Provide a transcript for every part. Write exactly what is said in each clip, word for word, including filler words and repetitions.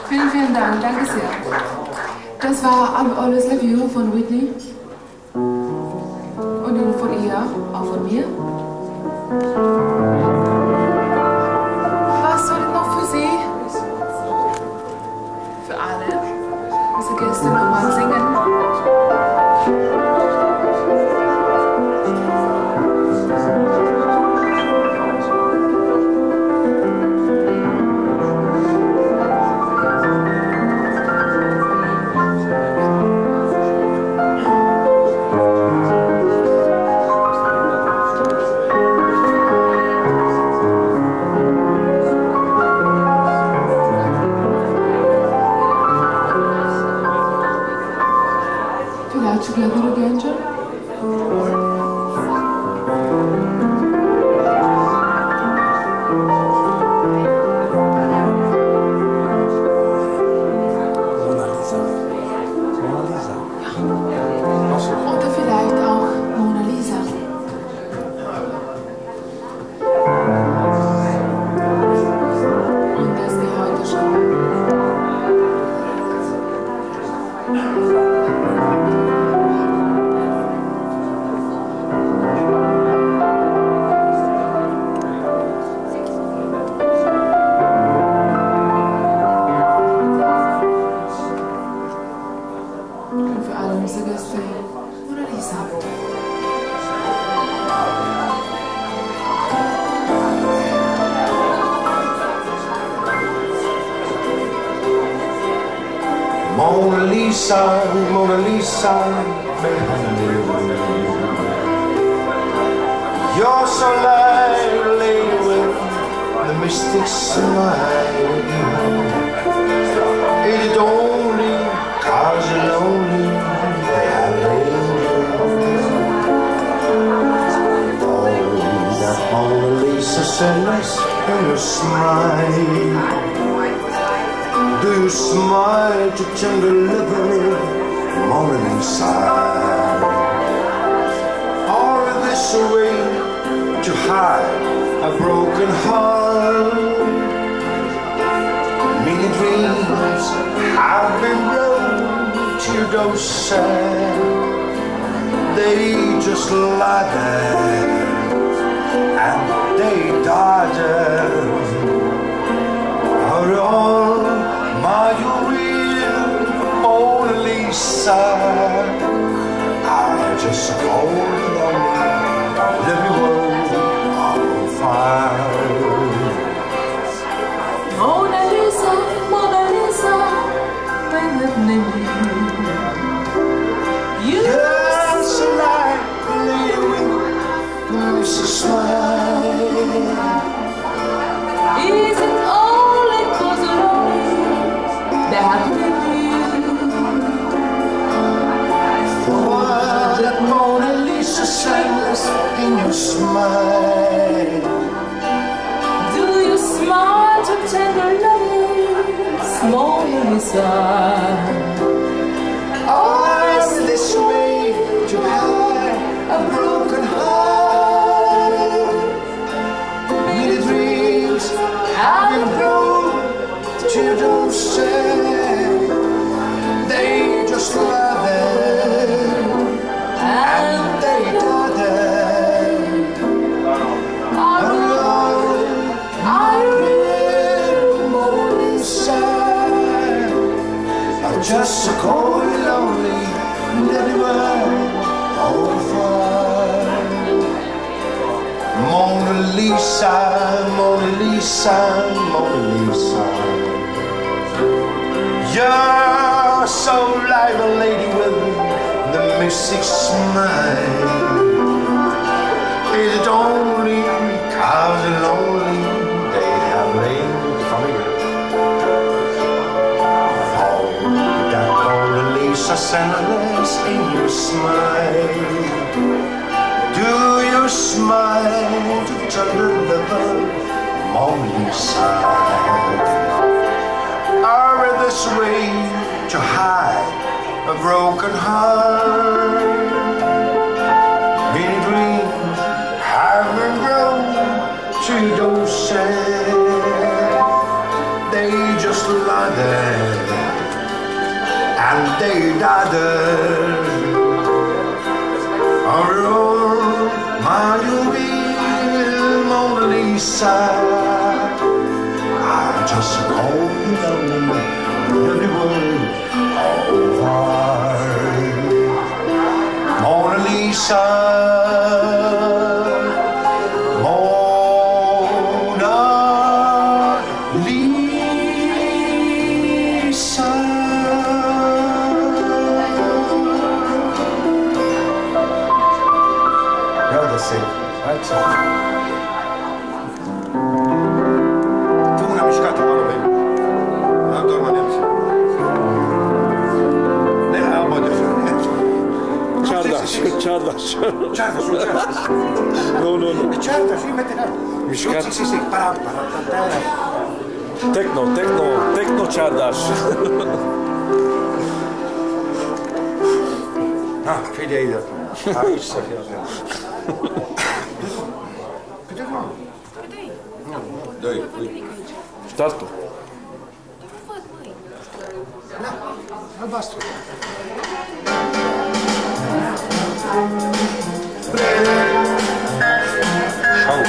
Vielen, vielen Dank, danke sehr. Das war I'm Always Love You von Whitney und von ihr, auch von mir. Was soll ich noch für Sie? Für alle, unsere Gäste nochmal singen. Together again, John? Mona Lisa. Mona Lisa. Ja. Oder vielleicht auch Mona Lisa. Und das wie heute schon. Mona Lisa, Mona Lisa, you're so lively with the mystic smile. Is it only cause you're lonely they have angels? Oh, that Mona Lisa sadness in your smile. Do you smile to tender liver, Mona Lisa? Or this a way to hide a broken heart? Many dreams have been brought to those sad. They just lie there and they die there. Oh, my real Mona Lisa, I just call lonely, living world on fire. Mona Lisa, Mona Lisa, when the name you yes, lightly with the Lisa smile. Is it only cause you're lonely that For that Mona Lisa sadness in your smile. do you smile to tender lovers, Mona Lisa? Or is this way to hide a broken heart? Many dreams have been brought to those sad. They just lie there and they die there. Alone, I real Mona Lisa. I'm just so cold and lonely, and everywhere all fine. Mona Lisa, Mona Lisa, Mona Lisa. You're so like a lady with the mystic smile. Is it only cause you're lonely they have laid from you? Oh, that Mona Lisa sadness in your smile. Do you smile to tender liver, Mona Lisa? Are this way to hide a broken heart? Many dreams have been grown to those sad. They just lie there and they died. Oh, my little Mona Lisa, I just call you lonely everywhere over. Mona Lisa, Mona Lisa. Tu una mișcată, mă rog, am doar mă nemți. Ne, albă de așa. Çardaş, çardaş. Çardaş, nu çardaş. Nu, nu, nu. Çardaş, îi mete hai. Mișcat. Si, si, si, para, para, para. Tekno, tekno, tekno çardaş. Ha, fii de aici. Aici să fie. Doi, ui. Startul. Da, albastru. Șau.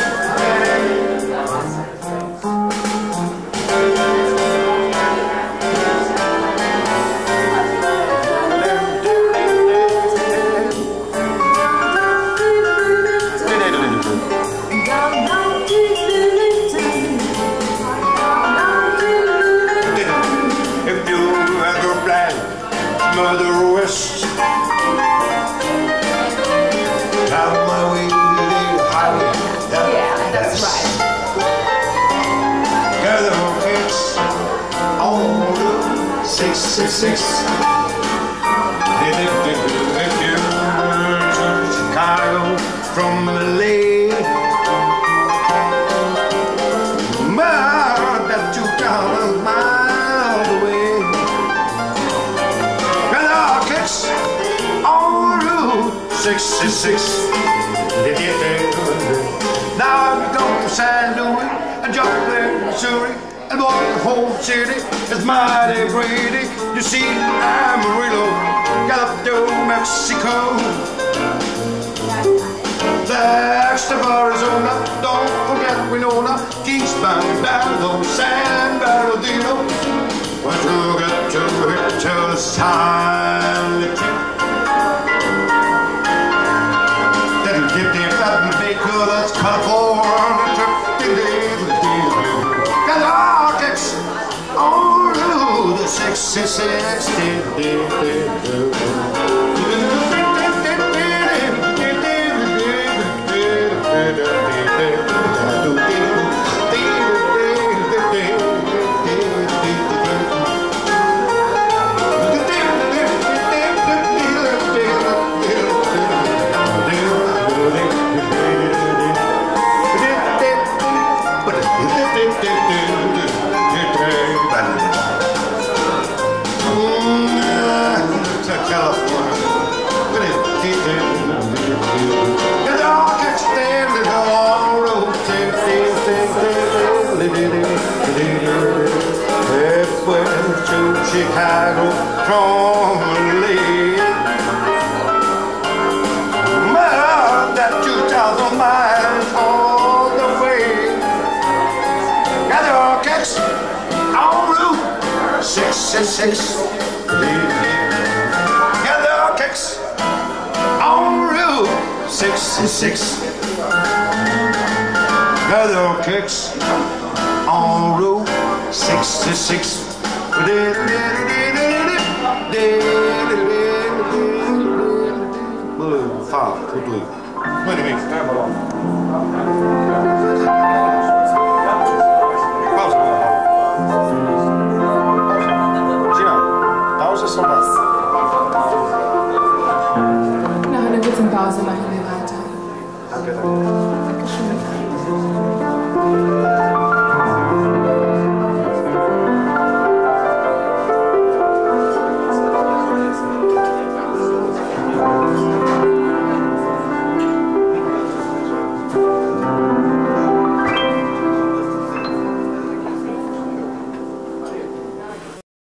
Mother West, down my way, highway. Yeah, that's right. Gather kids on the six six six. They lived in Chicago from L A. About that two thousand miles away. six six six. Now I'm going to Saint Louis and jump there in Missouri and walk the whole city. It's mighty pretty. You see, Amarillo, got up to Mexico. That's the Arizona. Don't forget Winona, Kingsbound, Barlow, San Bernardino. Once you get to it till it's time to keep. That's California. Got the Arctics on the sixty-six. Chicago from L A. Well, that two thousand miles all the way. Got the Arctics on Route six six six. Got the Arctics on Route six six six. Got the Arctics on Route six six six. Blue, five, blue. What do you mean?